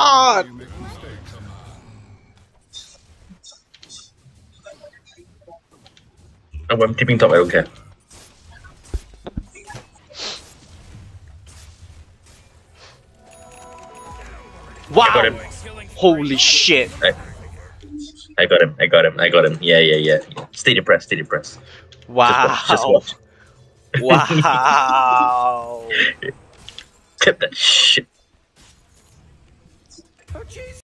god! Oh, I'm keeping top, I don't care. Wow! got him. Holy shit! I got him, I got him, I got him. Yeah. Stay depressed, stay depressed. Wow! Just watch. Wow! Tip that shit.